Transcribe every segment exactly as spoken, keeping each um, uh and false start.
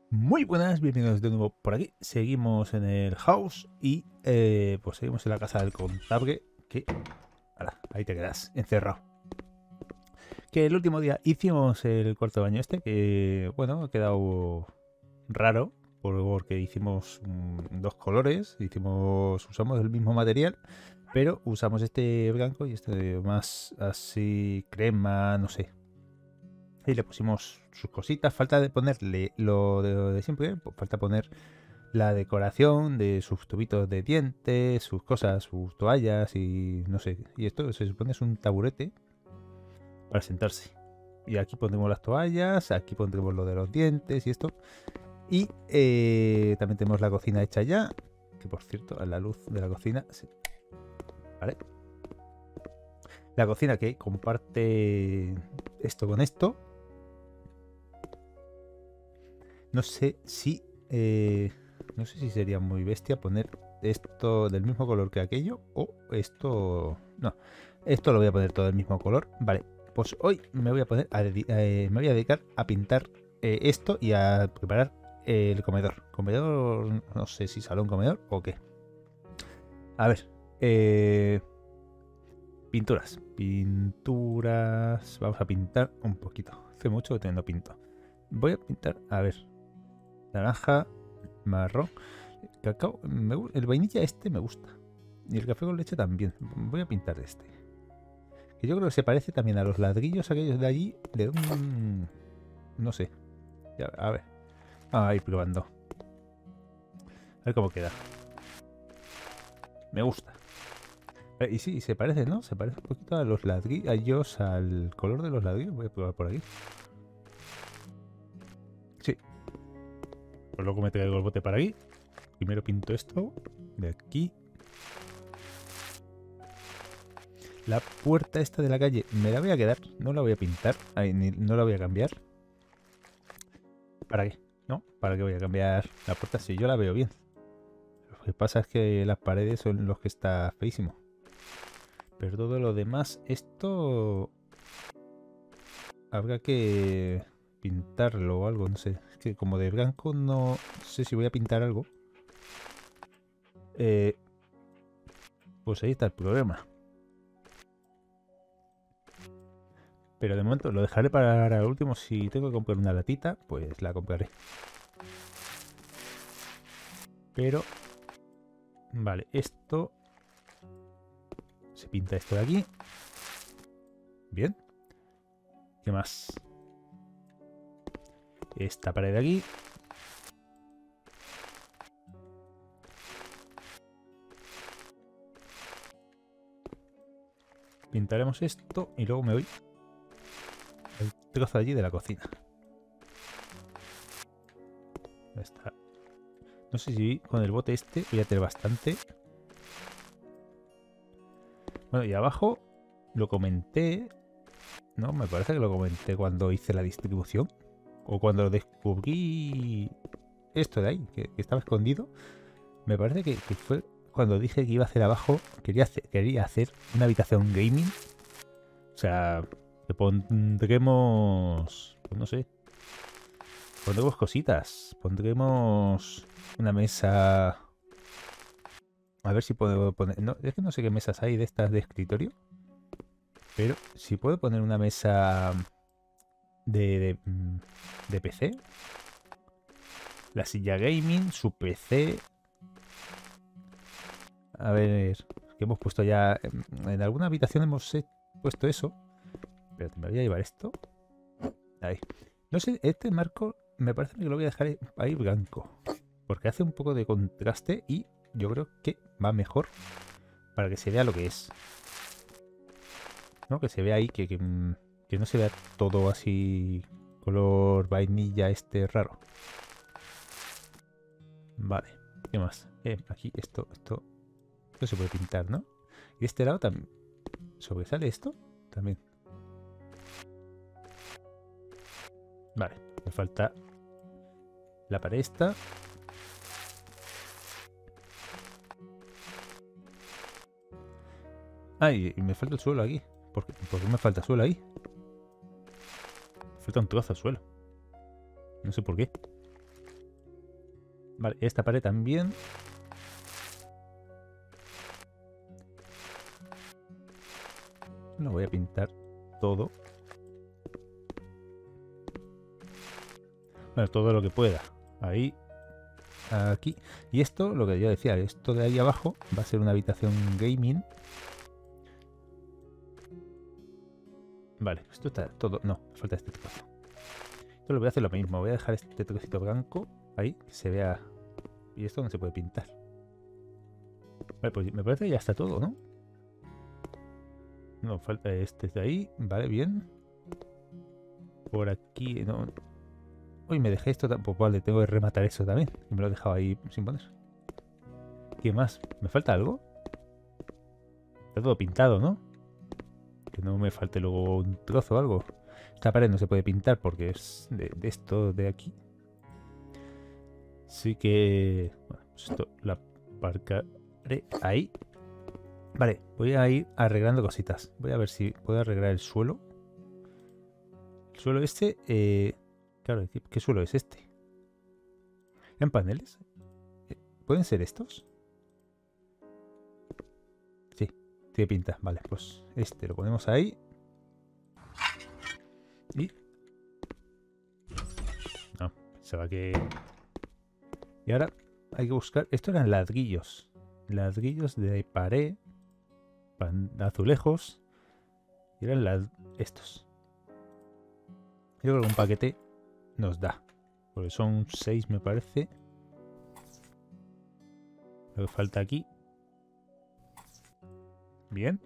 Muy buenas, bienvenidos de nuevo por aquí. Seguimos en el house y eh, pues seguimos en la casa del contable que... Ala, ahí te quedas, encerrado. Que el último día hicimos el cuarto baño este, que bueno, ha quedado raro porque hicimos mm, dos colores, hicimos, usamos el mismo material, pero usamos este blanco y este más así crema, no sé. Y le pusimos sus cositas, falta de ponerle lo de, de siempre, pues falta poner la decoración de sus tubitos de dientes, sus cosas, sus toallas y no sé. Y esto se supone es un taburete para sentarse. Y aquí pondremos las toallas, aquí pondremos lo de los dientes y esto. Y eh, también tenemos la cocina hecha ya. Que por cierto, a la luz de la cocina... Sí. ¿Vale? La cocina que comparte esto con esto. No sé si... Eh, no sé si sería muy bestia poner esto del mismo color que aquello o esto... No, esto lo voy a poner todo del mismo color. Vale, pues hoy me voy a poner a eh, me voy a dedicar a pintar eh, esto y a preparar eh, el comedor. Comedor, no sé si salón comedor o qué. A ver, eh, pinturas. Pinturas. Vamos a pintar un poquito. Hace mucho que no pinto. Voy a pintar, a ver, naranja, marrón. Cacao, me, el vainilla este me gusta. Y el café con leche también. Voy a pintar este. Que yo creo que se parece también a los ladrillos aquellos de allí. De un... No sé. Ya, a ver. Vamos a ir probando. A ver cómo queda. Me gusta. Eh, Y sí, se parece, ¿no? Se parece un poquito a los ladrillos, al color de los ladrillos. Voy a probar por aquí. Sí. Pues luego me traigo el bote para aquí. Primero pinto esto. De aquí. La puerta esta de la calle me la voy a quedar. No la voy a pintar. Ay, ni, no la voy a cambiar. ¿Para qué? ¿No? ¿Para qué voy a cambiar la puerta si yo la veo bien? Lo que pasa es que las paredes son los que está feísimo. Pero todo lo demás, esto... Habrá que pintarlo o algo, no sé. Es que como de blanco no sé si voy a pintar algo. Eh, pues ahí está el problema. Pero de momento lo dejaré para el último. Si tengo que comprar una latita, pues la compraré. Pero... Vale, esto... Se pinta esto de aquí. Bien. ¿Qué más? Esta pared de aquí. Pintaremos esto y luego me voy al trozo allí de la cocina. Está. No sé si con el bote este voy a tener bastante. Bueno, y abajo lo comenté. No, me parece que lo comenté cuando hice la distribución. O cuando descubrí esto de ahí, que, que estaba escondido. Me parece que, que fue cuando dije que iba a hacer abajo. Quería hacer, quería hacer una habitación gaming. O sea, que pondremos... Pues no sé. Pondremos cositas. Pondremos una mesa... A ver si puedo poner... No, es que no sé qué mesas hay de estas de escritorio. Pero si puedo poner una mesa de, de, de P C. La silla gaming, su P C. A ver, que hemos puesto ya... En, en alguna habitación hemos puesto eso. Pero me voy a llevar esto. Ahí. No sé, este marco me parece que lo voy a dejar ahí blanco. Porque hace un poco de contraste y yo creo que va mejor para que se vea lo que es. ¿No? Que se vea ahí, que, que, que no se vea todo así color vainilla este raro. Vale, ¿qué más? Eh, aquí esto, esto, esto se puede pintar, ¿no? Y de este lado también. ¿Sobresale esto? También. Vale, me falta la pared esta. Ah, y, y me falta el suelo aquí. ¿Por qué, ¿Por qué me falta suelo ahí? Me falta un trozo de suelo. No sé por qué. Vale, esta pared también. Lo voy a pintar todo. Bueno, todo lo que pueda. Ahí. Aquí. Y esto, lo que yo decía, esto de ahí abajo va a ser una habitación gaming. Vale, esto está todo... No, me falta este trozo. Esto lo voy a hacer lo mismo. Voy a dejar este trocito blanco ahí, que se vea... Y esto no se puede pintar. Vale, pues me parece que ya está todo, ¿no? No, falta este de ahí. Vale, bien. Por aquí... No. Uy, me dejé esto... Pues vale, tengo que rematar eso también. Y me lo he dejado ahí sin poner. ¿Qué más? ¿Me falta algo? Está todo pintado, ¿no? Que no me falte luego un trozo o algo. Esta pared no se puede pintar porque es de, de esto de aquí. Así que... Bueno, pues esto la aparcaré ahí. Vale, voy a ir arreglando cositas. Voy a ver si puedo arreglar el suelo. El suelo este... Eh, claro, ¿qué suelo es este? ¿En paneles? ¿Pueden ser estos? Sí, tiene pinta. Vale, pues este lo ponemos ahí. Y... No, pensaba que... Y ahora hay que buscar... Esto eran ladrillos. Ladrillos de pared. Azulejos. Y eran lad... estos. Yo creo que un paquete nos da. Porque son seis, me parece. Lo que falta aquí. Bien.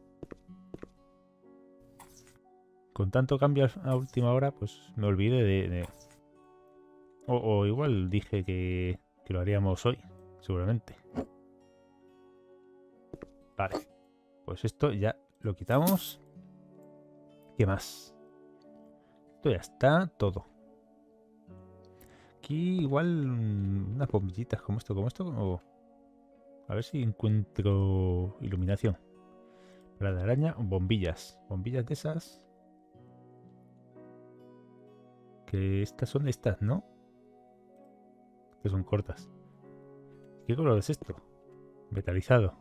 Con tanto cambio a última hora, pues me olvidé de... de... O, o igual dije que, que lo haríamos hoy, seguramente. Vale. Pues esto ya lo quitamos. ¿Qué más? Esto ya está todo. Aquí igual unas bombillitas como esto, como esto. O... A ver si encuentro iluminación. Para la araña, bombillas. Bombillas de esas. Que estas son estas, ¿no? Que son cortas. ¿Qué color es esto? Metalizado.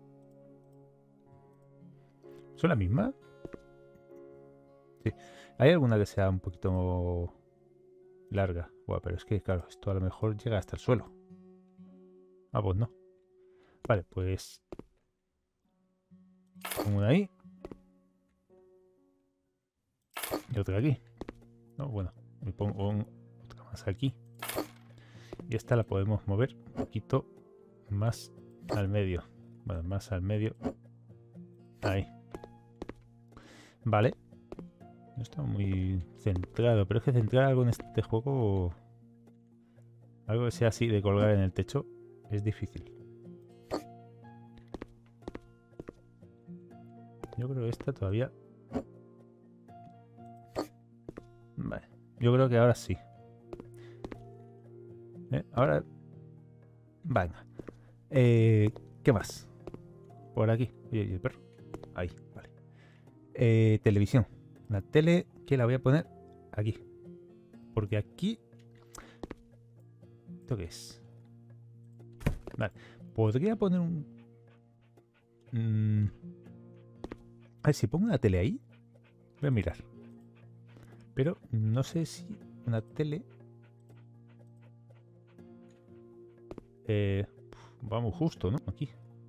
¿Son la misma? Sí. ¿Hay alguna que sea un poquito larga? Bueno, pero es que, claro, esto a lo mejor llega hasta el suelo. Ah, pues no. Vale, pues... Pongo una ahí. Y otra aquí. No, bueno, me pongo un, otra más aquí. Y esta la podemos mover un poquito más al medio. Bueno, más al medio. Ahí. Vale. No está muy centrado, pero es que centrar algo en este juego... Algo que sea así de colgar en el techo es difícil. Yo creo que esta todavía... Vale. Yo creo que ahora sí. ¿Eh? Ahora... Venga. Eh, ¿Qué más? Por aquí. Oye, ¿y el perro? Ahí, vale. Eh, televisión. Una tele que la voy a poner aquí. Porque aquí... ¿Esto qué es? Vale. Podría poner un... Mm... A ver, si pongo una tele ahí... Voy a mirar. Pero no sé si una tele... Eh, vamos justo, ¿no? Aquí.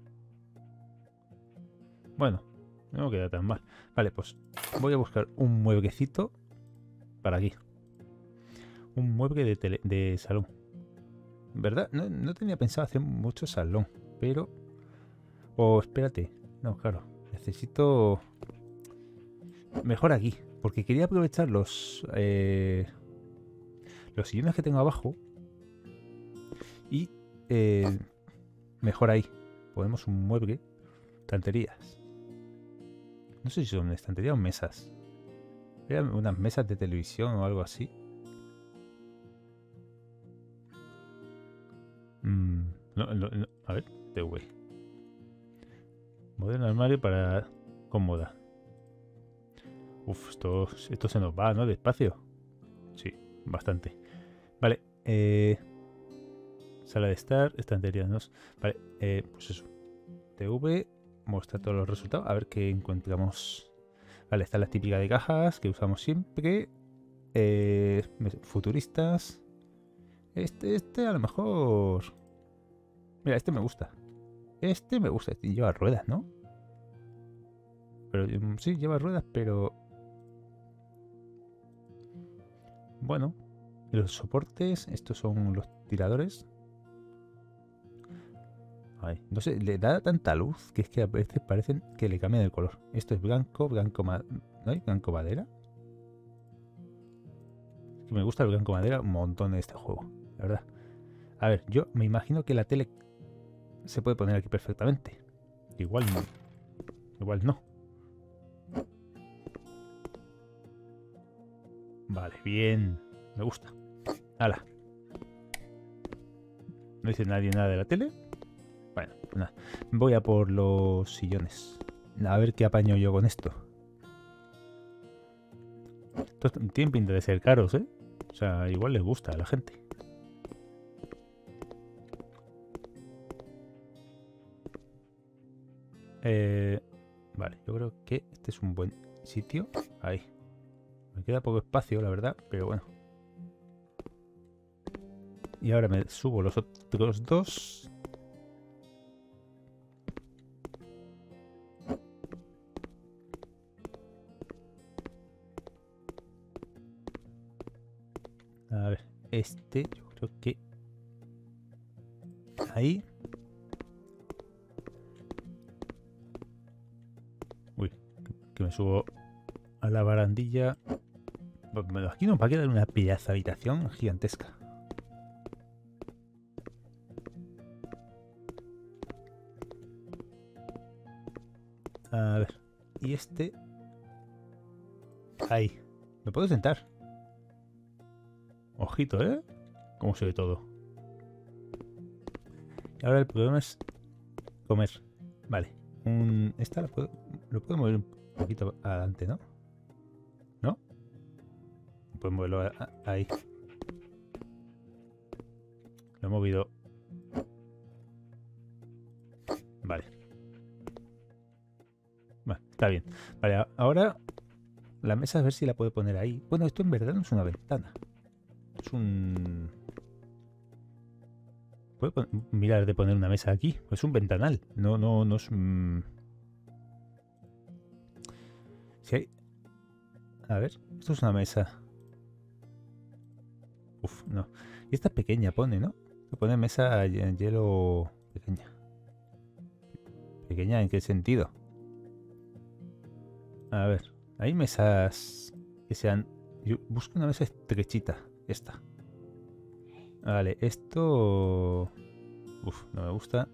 Bueno, no queda tan mal. Vale, pues voy a buscar un mueblecito para aquí. Un mueble de, tele, de salón. ¿Verdad? No, no tenía pensado hacer mucho salón, pero... O oh, espérate. No, claro. Necesito... Mejor aquí. Porque quería aprovechar los... Eh, los sillones que tengo abajo. Y... Eh, mejor ahí. Ponemos un mueble. Estanterías. No sé si son estanterías o mesas. Eran unas mesas de televisión o algo así. Mm, no, no, no. A ver, T V. Moderno armario para cómoda. Uf, esto, esto se nos va, ¿no? Despacio. Sí, bastante. Vale. Eh, Sala de estar, estantería dos. Vale, eh, pues eso. T V muestra todos los resultados. A ver qué encontramos. Vale, está la típica de cajas que usamos siempre. Eh, futuristas. Este, este a lo mejor... Mira, este me gusta. Este me gusta. Este lleva ruedas, ¿no? Pero sí, lleva ruedas, pero... Bueno. Los soportes. Estos son los tiradores. Ay, no sé, le da tanta luz que es que a veces parecen que le cambian el color. Esto es blanco, blanco madera. ¿No hay blanco madera? Es que me gusta el blanco madera un montón de este juego, la verdad. A ver, yo me imagino que la tele se puede poner aquí perfectamente. Igual no. Igual no. Vale, bien. Me gusta. ¡Hala! No dice nadie nada de la tele. Bueno, pues nada. Voy a por los sillones. A ver qué apaño yo con esto. Estos tienen pinta de ser caros, ¿eh? O sea, igual les gusta a la gente. Eh, vale, yo creo que este es un buen sitio. Ahí. Me queda poco espacio, la verdad, pero bueno. Y ahora me subo los otros dos. A ver, este yo creo que... Ahí. Uy, que me subo a la barandilla. Aquí nos va a quedar una pedazo de habitación gigantesca. A ver, y este... Ahí. ¿Me puedo sentar? Ojito, ¿eh? Cómo se ve todo. Y ahora el problema es comer. Vale. Un... Esta la puedo... Lo puedo mover un poquito adelante, ¿no? ¿No? Puedo moverlo a... A... ahí. Lo he movido. Vale. Bueno, está bien. Vale, ahora la mesa a ver si la puedo poner ahí. Bueno, esto en verdad no es una ventana. Es un... ¿Puedo mirar de poner una mesa aquí? Es un ventanal. No, no, no es... Mmm... Si hay... A ver, esto es una mesa. Uf, no. Y esta es pequeña, pone, ¿no? Se pone mesa en hielo pequeña. ¿Pequeña en qué sentido? A ver, hay mesas que sean... Yo busco una mesa estrechita. Esta. Vale, esto... Uf, no me gusta.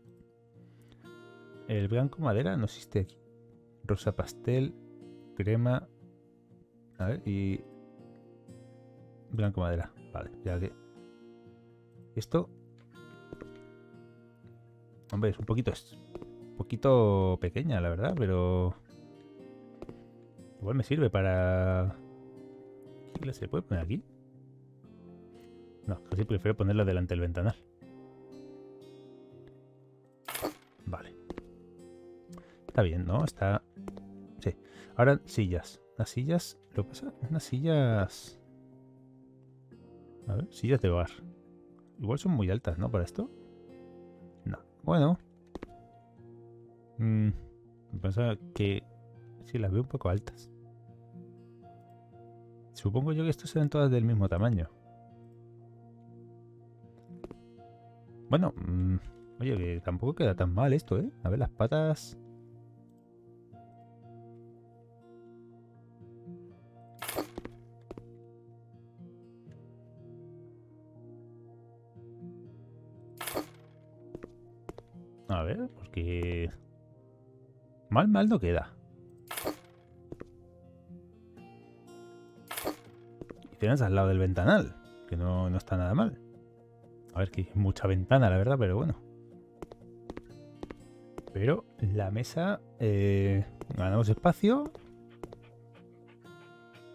El blanco madera no existe aquí. Rosa pastel, crema... A ver, y... Blanco madera. Vale, ya que... Esto... Hombre, es un poquito... Es un poquito pequeña, la verdad, pero... Igual me sirve para... ¿Se puede poner aquí? No, casi prefiero ponerla delante del ventanal. Vale. Está bien, ¿no? Está... Sí. Ahora, sillas. Las sillas... Lo que pasa... Unas sillas... A ver, sillas de bar. Igual son muy altas, ¿no? Para esto. No. Bueno. Mm, me pasa que... Sí, las veo un poco altas. Supongo yo que estos serán todas del mismo tamaño. Bueno, mmm, oye, que tampoco queda tan mal esto, ¿eh? A ver, las patas... A ver, porque... Mal, mal no queda. Y tienes al lado del ventanal, que no, no está nada mal. A ver, que hay mucha ventana, la verdad, pero bueno. Pero la mesa... Eh, ganamos espacio.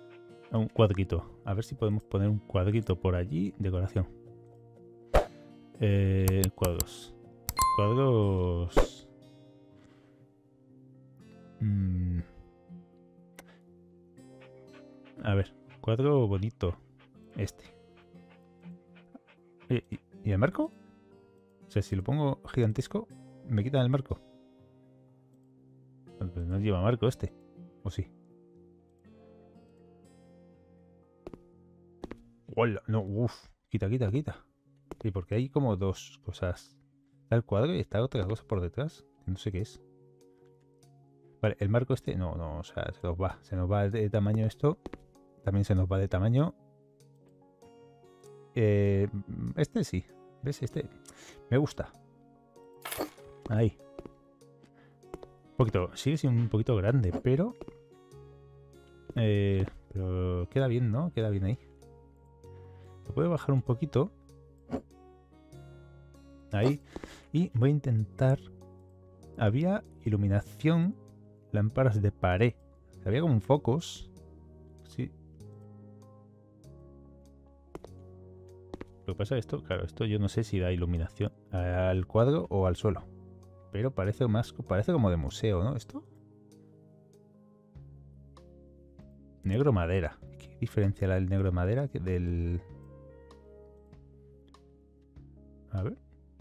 Un cuadrito. A ver si podemos poner un cuadrito por allí. Decoración. Eh, cuadros. Cuadros. Mm. A ver, cuadro bonito. Este. ¿Y, y, y el marco? O sea, si lo pongo gigantesco, me quitan el marco. Pues no lleva marco este. ¿O sí? ¡Hola! No, uff. Quita, quita, quita. Sí, porque hay como dos cosas. Está el cuadro y está otra cosa por detrás. Que no sé qué es. Vale, el marco este, no, no, o sea, se nos va. Se nos va de tamaño esto. También se nos va de tamaño. Eh, este sí. ¿Ves? Este me gusta. Ahí. Un poquito, sigue siendo un poquito grande, pero... Eh, pero queda bien, ¿no? Queda bien ahí. Lo puedo bajar un poquito. Ahí. Y voy a intentar... Había iluminación, lámparas de pared. Había como focos. Sí. Lo que pasa es esto, claro, esto yo no sé si da iluminación al cuadro o al suelo. Pero parece más, parece como de museo, ¿no? Esto. Negro madera. ¿Qué diferencia el negro madera que del... A ver.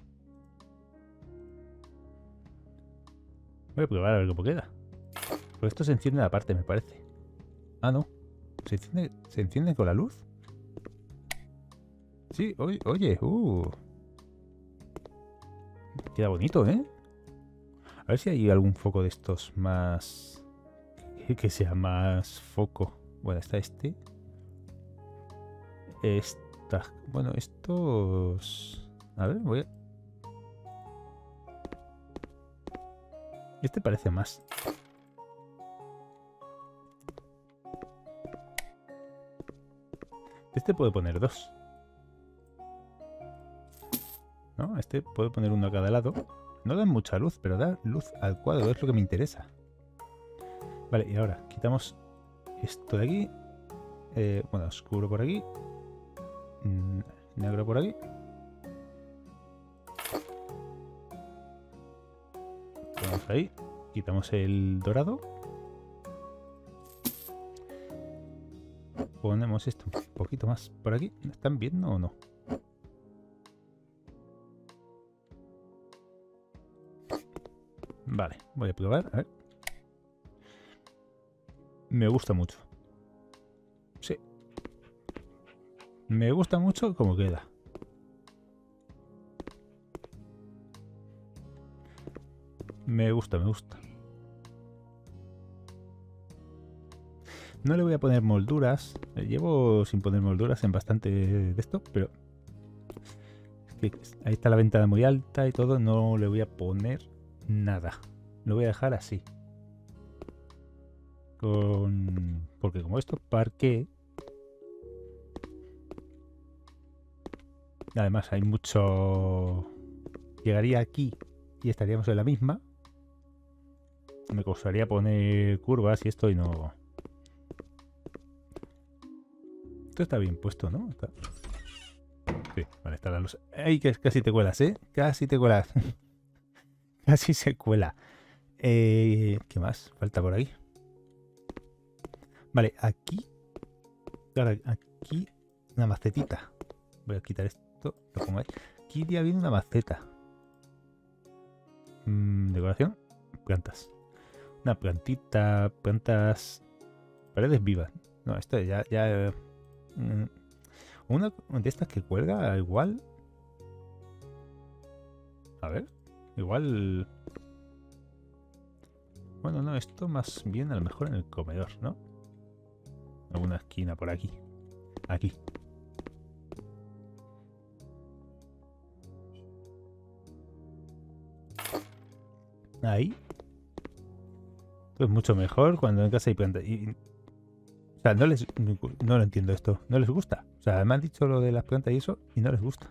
Voy a probar a ver cómo queda. Pues esto se enciende aparte, me parece. Ah, no. ¿Se enciende, ¿se enciende con la luz? Sí, oye, oye, uh. Queda bonito, ¿eh? A ver si hay algún foco de estos más... Que sea más foco. Bueno, está este. Esta... Bueno, estos... A ver, voy a... Este parece más. Este puede poner dos. ¿No? Este puede poner uno a cada lado. No dan mucha luz, pero da luz al cuadro. Es lo que me interesa. Vale, y ahora quitamos esto de aquí. Eh, bueno, oscuro por aquí. Mm, negro por aquí. Ponemos ahí. Quitamos el dorado. Ponemos esto un poquito más por aquí. ¿Me están viendo o no? Vale, voy a probar. A ver. Me gusta mucho. Sí. Me gusta mucho cómo queda. Me gusta, me gusta. No le voy a poner molduras. Llevo sin poner molduras en bastante de esto, pero... Es que ahí está la ventana muy alta y todo. No le voy a poner nada. Lo voy a dejar así. Con... Porque como esto parque... Además hay mucho... Llegaría aquí y estaríamos en la misma. Me costaría poner curvas y esto y no... Esto está bien puesto, ¿no? Está... Sí, vale, está la luz. ¡Ay, que casi te cuelas, eh! Casi te cuelas. Casi se cuela. Eh, ¿Qué más falta por aquí? Vale, aquí... Ahora, aquí una macetita. Voy a quitar esto, lo pongo ahí. Aquí ya viene una maceta. Mm, decoración, plantas. Una plantita, plantas... Paredes vivas. No, esto ya... ya mm, una de estas que cuelga igual... A ver, igual... Bueno, no, esto más bien a lo mejor en el comedor, ¿no? Alguna esquina por aquí. Aquí. Ahí. Pues mucho mejor cuando en casa hay plantas. Y, o sea, no les... No lo entiendo esto. No les gusta. O sea, me han dicho lo de las plantas y eso y no les gusta.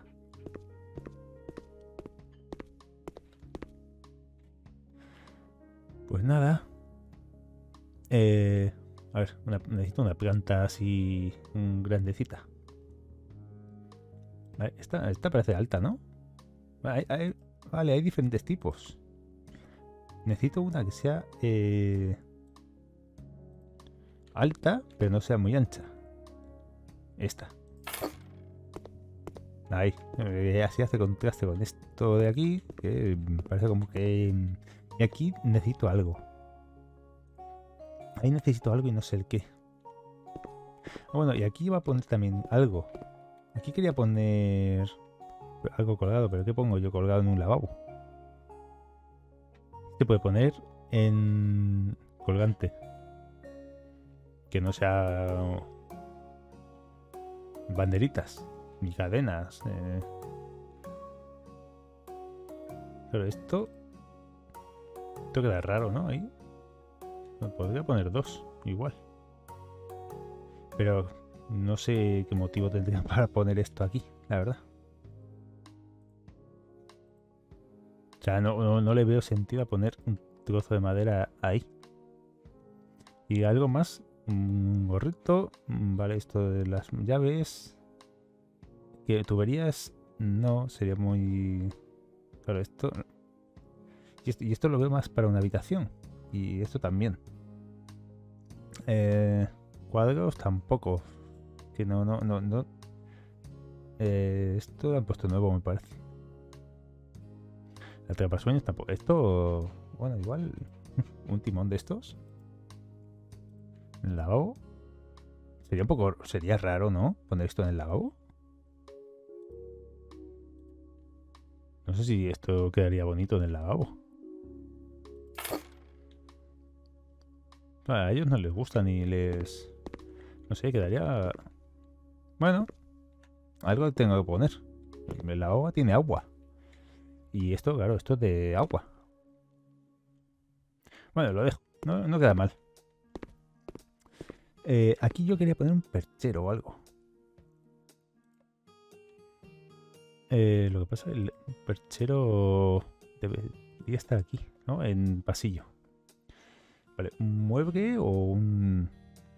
Pues nada. Eh, a ver, una, necesito una planta así... grandecita. Vale, esta, esta parece alta, ¿no? Hay, hay- vale, hay diferentes tipos. Necesito una que sea eh, alta, pero no sea muy ancha. Esta. Ahí. Eh, así hace contraste con esto de aquí. Que parece como que... Y aquí necesito algo. Ahí necesito algo y no sé el qué. Ah, bueno, y aquí iba a poner también algo. Aquí quería poner algo colgado, pero ¿qué pongo yo colgado en un lavabo? Se puede poner en colgante. Que no sea banderitas ni cadenas. Eh. Pero esto... Esto queda raro, ¿no? Ahí. Me podría poner dos, igual. Pero no sé qué motivo tendría para poner esto aquí, la verdad. O sea, no, no, no le veo sentido a poner un trozo de madera ahí. Y algo más. Un gorrito. Vale, esto de las llaves. Que tuberías. No, sería muy... Claro, esto... Y esto, y esto lo veo más para una habitación. Y esto también. Eh, cuadros tampoco. Que no, no, no, no. Eh, esto lo han puesto nuevo, me parece. El atrapasueños tampoco. Esto, bueno, igual un timón de estos. En el lavabo. Sería un poco, sería raro, ¿no? Poner esto en el lavabo. No sé si esto quedaría bonito en el lavabo. A ellos no les gusta ni les... No sé, quedaría... Bueno, algo tengo que poner. El lavabo tiene agua. Y esto, claro, esto es de agua. Bueno, lo dejo. No, no queda mal. Eh, aquí yo quería poner un perchero o algo. Eh, lo que pasa es que el perchero debería estar aquí, ¿no? En pasillo. Vale, un mueble o un...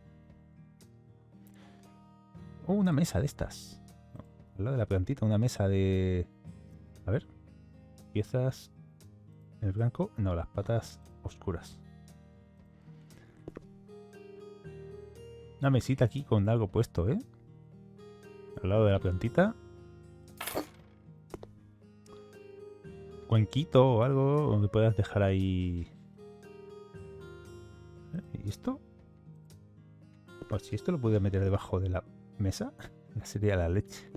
O una mesa de estas. Al lado de la plantita, una mesa de... A ver. Piezas... El blanco. No, las patas oscuras. Una mesita aquí con algo puesto, ¿eh? Al lado de la plantita. Cuenquito o algo donde puedas dejar ahí... ¿Y esto? Pues si esto lo pudiera meter debajo de la mesa, ya sería la leche.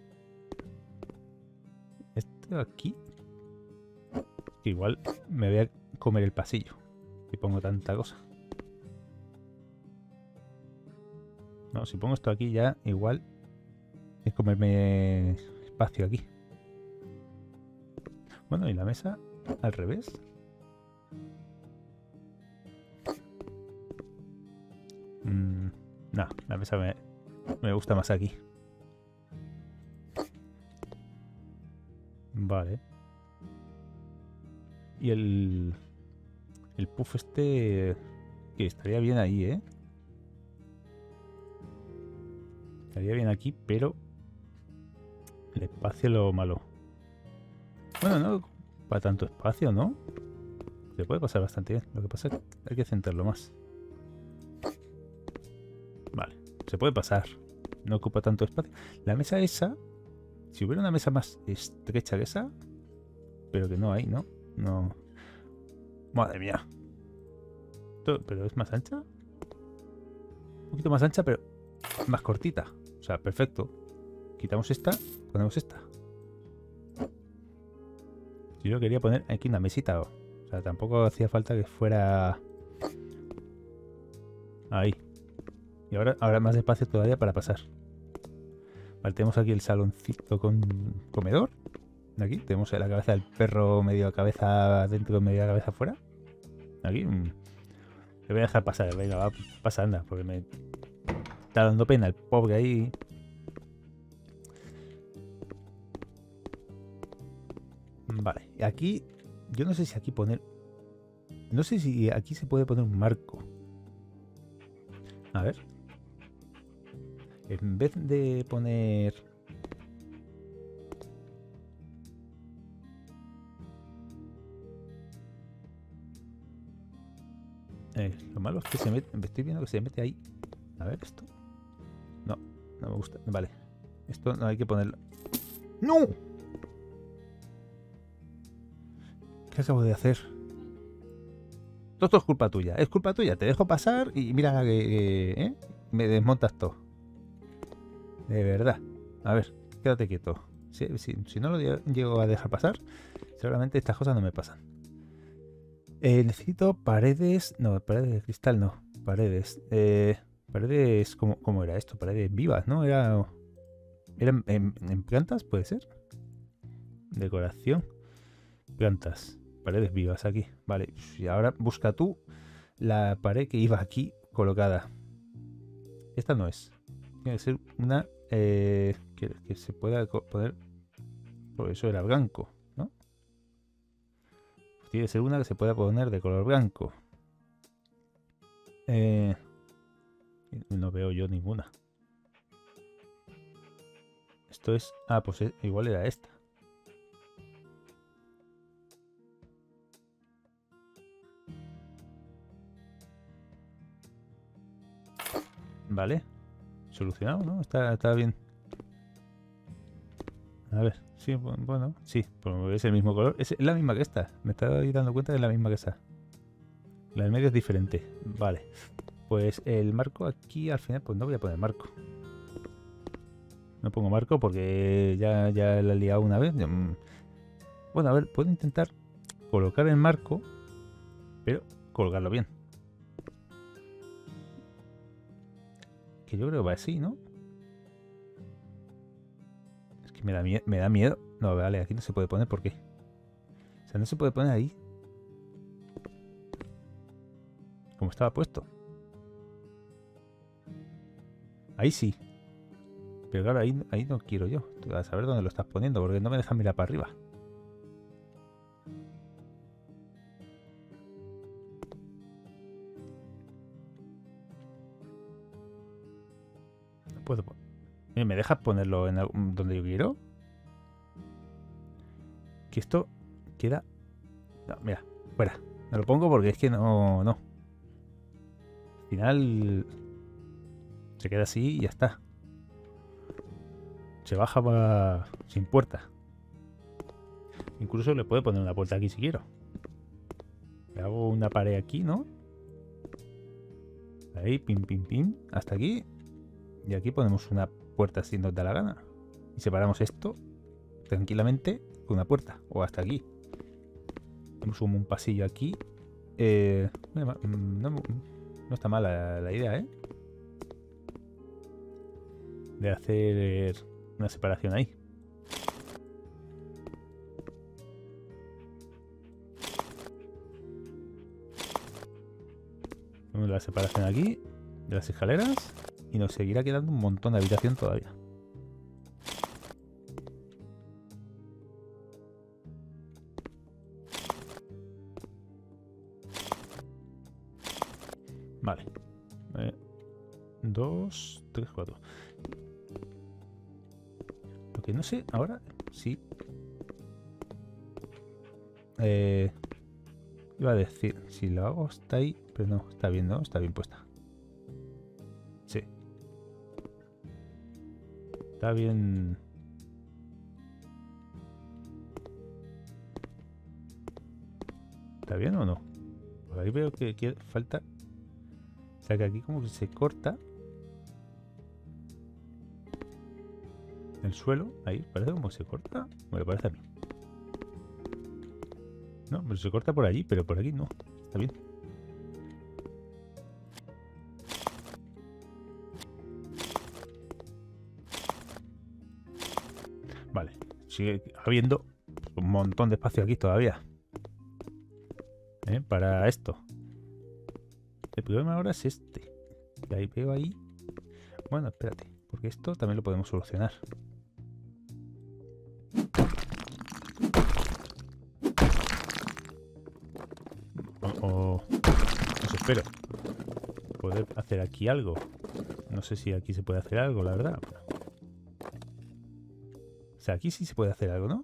Esto aquí... Que igual me voy a comer el pasillo. Si pongo tanta cosa. No, si pongo esto aquí ya igual es comerme espacio aquí. Bueno, y la mesa al revés. Mm, no, la mesa me, me gusta más aquí. Vale. Y el... El puff este... Que estaría bien ahí, ¿eh? Estaría bien aquí, pero... El espacio es lo malo. Bueno, no para tanto espacio, ¿no? Se puede pasar bastante bien. Lo que pasa es que hay que centrarlo más. Vale, se puede pasar. No ocupa tanto espacio. La mesa esa... Si hubiera una mesa más estrecha que esa... Pero que no hay, ¿no? No... Madre mía. Pero es más ancha. Un poquito más ancha, pero más cortita. O sea, perfecto. Quitamos esta, ponemos esta. Yo quería poner aquí una mesita. O sea, tampoco hacía falta que fuera... Ahí. Y ahora, ahora más espacio todavía para pasar. Vale, tenemos aquí el saloncito con comedor. Aquí tenemos la cabeza del perro, medio cabeza dentro, medio cabeza afuera. Aquí. Le voy a dejar pasar. Venga, va, pasa, anda. Porque me está dando pena el pobre ahí. Vale, aquí... Yo no sé si aquí poner... No sé si aquí se puede poner un marco. A ver. En vez de poner... Eh, lo malo es que se mete, me estoy viendo que se mete ahí. A ver, esto. No, no me gusta. Vale. Esto no hay que ponerlo. ¡No! ¿Qué acabo de hacer? Todo esto es culpa tuya. Es culpa tuya. Te dejo pasar y mira que, que ¿eh? Me desmontas todo. De verdad. A ver, quédate quieto. Si, si, si no lo llego a dejar pasar, seguramente estas cosas no me pasan. Eh, necesito paredes... No, paredes de cristal no. Paredes. Eh, paredes... ¿cómo, ¿Cómo era esto? Paredes vivas, ¿no? Era... ¿Eran en, en plantas? ¿Puede ser? Decoración. Plantas. Paredes vivas aquí. Vale. Y ahora busca tú la pared que iba aquí colocada. Esta no es. Tiene que ser una... Eh, que, que se pueda poner... Por eso era blanco, ¿no? Pues tiene que ser una que se pueda poner de color blanco. Eh, no veo yo ninguna. Esto es... Ah, pues es, igual era esta. Vale. Solucionado, ¿no? Está, está bien. A ver. Sí, bueno. Sí, pues es el mismo color. Es la misma que esta. Me estoy dando cuenta de la misma que esta. La del medio es diferente. Vale. Pues el marco aquí al final, pues no voy a poner marco. No pongo marco porque ya, ya la he liado una vez. Bueno, a ver, puedo intentar colocar el marco, pero colgarlo bien. Que yo creo que va así, ¿no? Es que me da, mie me da miedo. No, vale, aquí no se puede poner, ¿por qué? O sea, no se puede poner ahí. Como estaba puesto. Ahí sí. Pero claro, ahí, ahí no quiero yo. A saber dónde lo estás poniendo, porque no me dejan mirar para arriba. No puedo poner. ¿Me dejas ponerlo en algún, donde yo quiero? Que esto queda... No, mira, fuera. Me lo pongo porque es que no... no. Al final... Se queda así y ya está. Se baja para... sin puerta. Incluso le puedo poner una puerta aquí si quiero. Le hago una pared aquí, ¿no? Ahí, pim, pim, pim. Hasta aquí. Y aquí ponemos una puerta si nos da la gana. Y separamos esto tranquilamente con una puerta. O hasta aquí. Tenemos un, un pasillo aquí. Eh, no, no está mal la, la idea, ¿eh? De hacer una separación ahí. Tenemos la separación aquí de las escaleras y nos seguirá quedando un montón de habitación todavía. Vale. Eh, dos, tres, cuatro. Lo que no sé ahora, sí. Eh, iba a decir, si lo hago está ahí, pero no, está bien, ¿no? Está bien puesta. Sí. Está bien. ¿Está bien o no? Por ahí veo que, que falta... O sea que aquí como que se corta el suelo. Ahí, parece como se corta. Me lo parece a mí. No, pero se corta por allí, pero por aquí no. Está bien. Vale. Sigue habiendo un montón de espacio aquí todavía. ¿Eh? Para esto. El problema ahora es este. Y ahí veo ahí. Bueno, espérate. Porque esto también lo podemos solucionar. O, o os espero. Poder hacer aquí algo. No sé si aquí se puede hacer algo, la verdad. O sea, aquí sí se puede hacer algo, ¿no?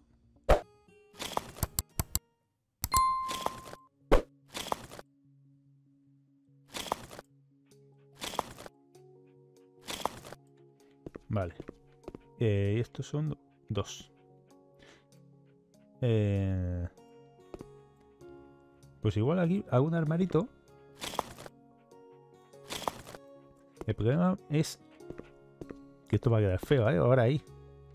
Vale. Eh, y estos son dos. Eh, pues igual aquí hago un armarito. El problema es que esto va a quedar feo, ¿eh? Ahora ahí.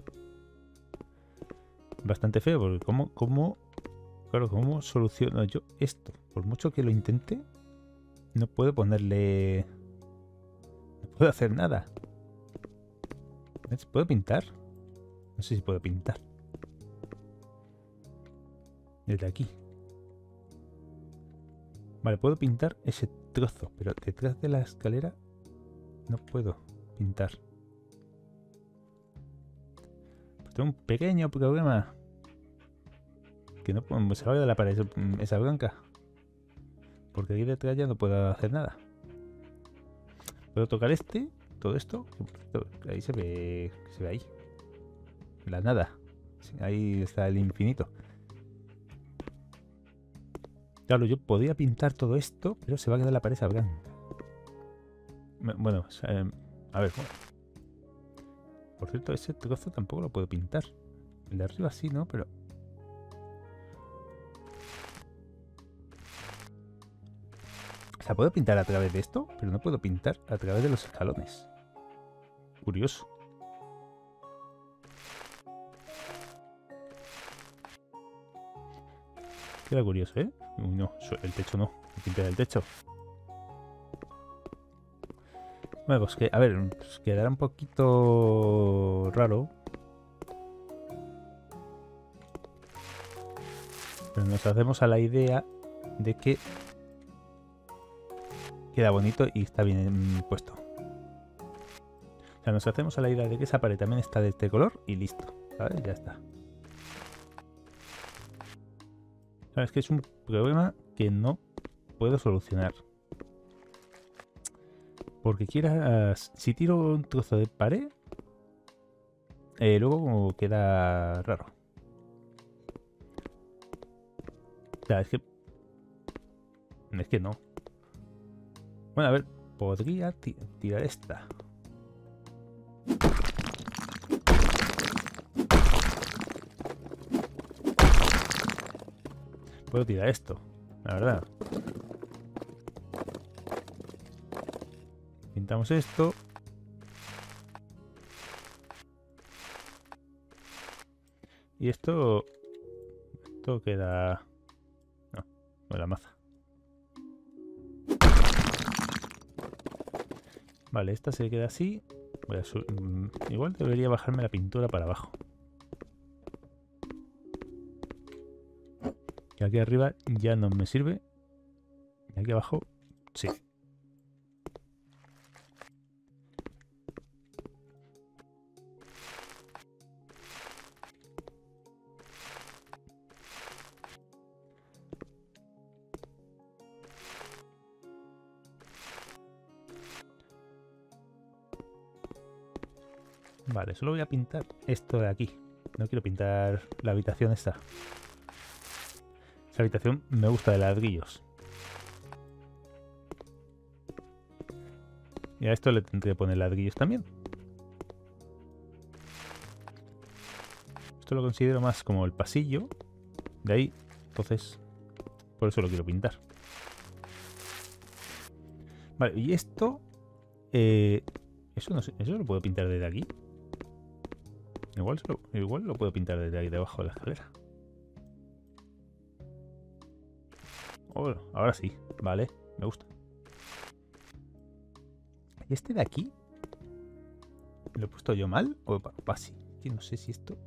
Bastante feo, porque como, como, claro, ¿cómo soluciono yo esto? Por mucho que lo intente, no puedo ponerle... No puedo hacer nada. ¿Puedo pintar? No sé si puedo pintar. Desde aquí. Vale, puedo pintar ese trozo, pero detrás de la escalera no puedo pintar. Pues tengo un pequeño problema. Que no puedo, se vaya de la pared esa blanca. Porque aquí detrás ya no puedo hacer nada. Puedo tocar este, todo esto. Ahí se ve, se ve ahí. La nada. Ahí está el infinito. Claro, yo podía pintar todo esto, pero se va a quedar la pared blanca. Bueno, eh, a ver. Por cierto, ese trozo tampoco lo puedo pintar. El de arriba sí, ¿no? Pero... O sea, puedo pintar a través de esto, pero no puedo pintar a través de los escalones. Curioso. Queda curioso, ¿eh? Uy, no, el techo no. Pintar el techo. Bueno, pues que, a ver, pues quedará un poquito raro. Pero nos hacemos a la idea de que queda bonito y está bien puesto. O sea, nos hacemos a la idea de que esa pared también está de este color y listo. ¿Sabes? Ya está. Es que es un problema que no puedo solucionar. Porque quieras... Si tiro un trozo de pared, eh, luego queda raro. O sea, es que... Es que no. Bueno, a ver, podría tirar esta. Puedo tirar esto, la verdad. Pintamos esto. Y esto... Esto queda... No, con la maza. Vale, esta se queda así. Voy a Igual debería bajarme la pintura para abajo. Que aquí arriba ya no me sirve. Y aquí abajo, sí. Vale, solo voy a pintar esto de aquí. No quiero pintar la habitación esta. Esa habitación me gusta de ladrillos. Y a esto le tendré que poner ladrillos también. Esto lo considero más como el pasillo. De ahí, entonces, por eso lo quiero pintar. Vale, y esto... Eh, eso no sé, eso lo puedo pintar desde aquí. Igual lo, igual lo puedo pintar desde ahí debajo de la escalera. Oh, ahora sí, vale, me gusta. ¿Y este de aquí? ¿Lo he puesto yo mal? O así. Que no sé si esto...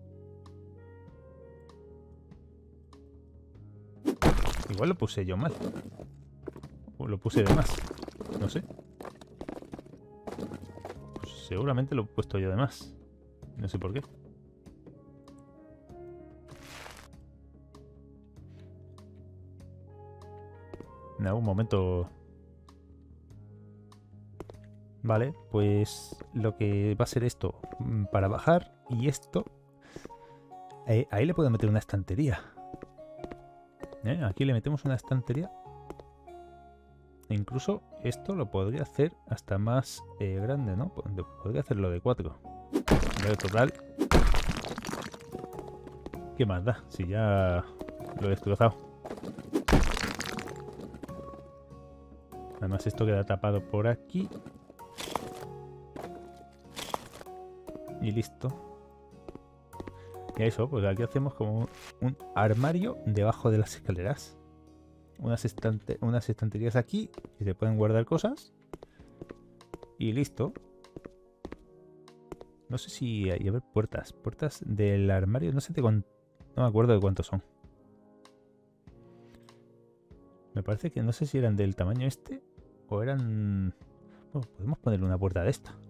Igual lo puse yo mal. O lo puse de más. No sé. Pues seguramente lo he puesto yo de más. No sé por qué. En algún momento... Vale, pues lo que va a ser esto para bajar y esto... Eh, ahí le puedo meter una estantería. ¿Eh? Aquí le metemos una estantería. E incluso esto lo podría hacer hasta más eh, grande, ¿no? Podría hacerlo de cuatro. Pero total. ¿Qué más da? Si ya lo he destrozado. Además esto queda tapado por aquí. Y listo. Y eso, pues aquí hacemos como un armario debajo de las escaleras. Unas, estante unas estanterías aquí que se pueden guardar cosas. Y listo. No sé si hay, a ver, puertas. Puertas del armario, no sé de cuánto. No me acuerdo de cuántos son. Me parece que no sé si eran del tamaño este o eran... Bueno, podemos ponerle una puerta de esta.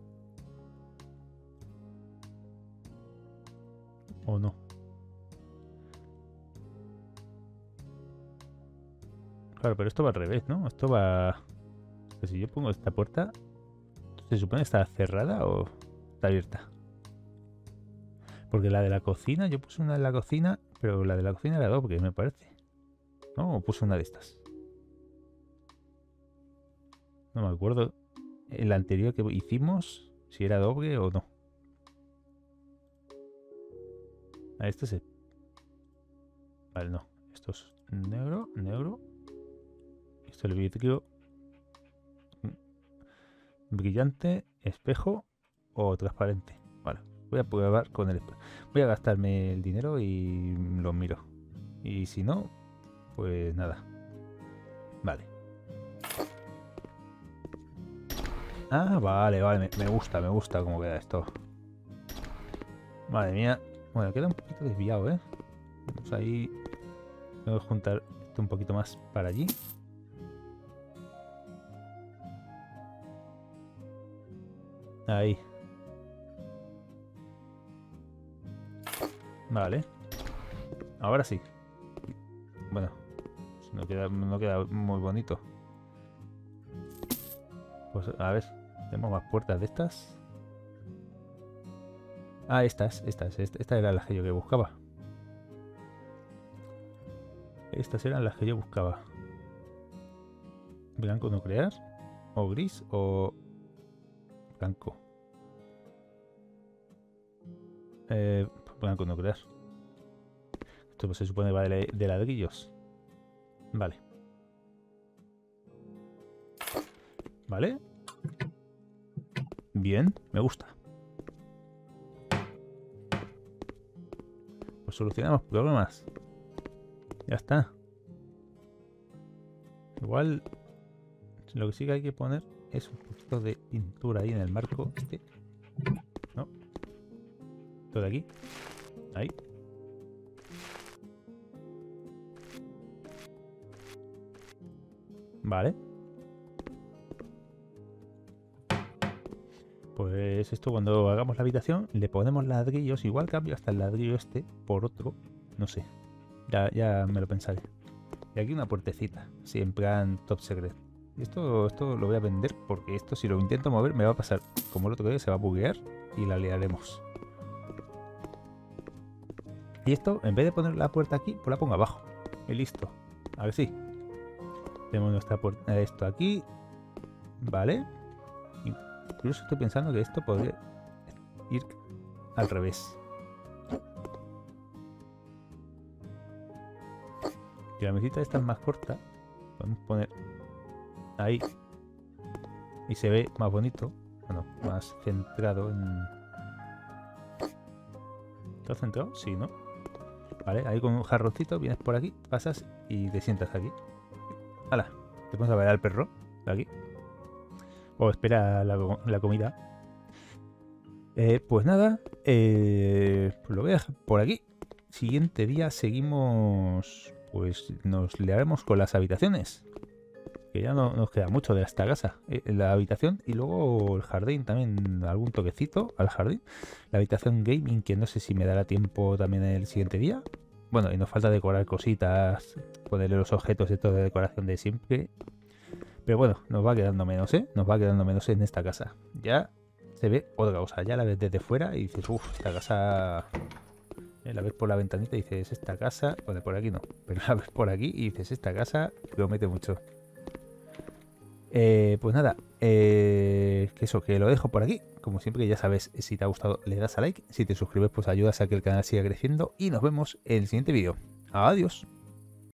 ¿O no? Claro, pero esto va al revés, ¿no? Esto va... Si yo pongo esta puerta, ¿se supone que está cerrada o está abierta? Porque la de la cocina, yo puse una de la cocina, pero la de la cocina era doble, me parece. ¿No? O puse una de estas. No me acuerdo. El anterior que hicimos, si era doble o no. A este se... Vale, no. Esto es negro, negro. Esto es el vidrio brillante, espejo o transparente. Vale, voy a probar con el espejo. Voy a gastarme el dinero y lo miro. Y si no, pues nada. Vale. Ah, vale, vale. Me, me gusta, me gusta cómo queda esto. Madre mía. Bueno, queda un poquito desviado, ¿eh? Vamos ahí. Tengo que juntar esto un poquito más para allí. Ahí. Vale. Ahora sí. Bueno, no queda, no queda muy bonito. Pues a ver, tenemos más puertas de estas. Ah, estas, estas, estas, estas eran las que yo que buscaba. Estas eran las que yo buscaba. Blanco nuclear, o gris, o blanco. Eh, blanco nuclear. Esto pues se supone que va de, de ladrillos. Vale. Vale. Bien, me gusta. Pues solucionamos problemas. Ya está. Igual lo que sí que hay que poner es un poquito de pintura ahí en el marco este. ¿No? Todo de aquí. Ahí. Vale. Pues esto cuando hagamos la habitación le ponemos ladrillos. Igual cambio hasta el ladrillo este por otro. No sé. Ya, ya me lo pensaré. Y aquí una puertecita. Sí, en plan top secret. Y esto, esto lo voy a vender porque esto si lo intento mover me va a pasar como el otro día, se va a buguear y la liaremos. Y esto, en vez de poner la puerta aquí, pues la pongo abajo. Y listo. A ver si. Tenemos nuestra puerta, esto aquí. Vale. Incluso estoy pensando que esto podría ir al revés. Que la mesita esta es más corta. Podemos poner ahí. Y se ve más bonito. Bueno, más centrado en... ¿Está centrado? Sí, ¿no? Vale, ahí con un jarroncito vienes por aquí, pasas y te sientas aquí. ¡Hala! Te pones a ver al perro de aquí. O espera la, la comida. Eh, pues nada, eh, pues lo voy a dejar por aquí. Siguiente día seguimos, pues nos liaremos con las habitaciones. Que ya no nos queda mucho de esta casa. Eh, la habitación y luego el jardín también, algún toquecito al jardín. La habitación gaming, que no sé si me dará tiempo también el siguiente día. Bueno, y nos falta decorar cositas, ponerle los objetos de toda decoración de siempre. Pero bueno, nos va quedando menos, ¿eh? Nos va quedando menos en esta casa. Ya se ve otra cosa. Ya la ves desde fuera y dices, uff, esta casa... Eh, la ves por la ventanita y dices, esta casa... Bueno, por aquí no. Pero la ves por aquí y dices, esta casa promete mucho. Eh, pues nada, eh, que eso, que lo dejo por aquí. Como siempre, ya sabes, si te ha gustado le das a like, si te suscribes pues ayudas a que el canal siga creciendo y nos vemos en el siguiente vídeo. Adiós.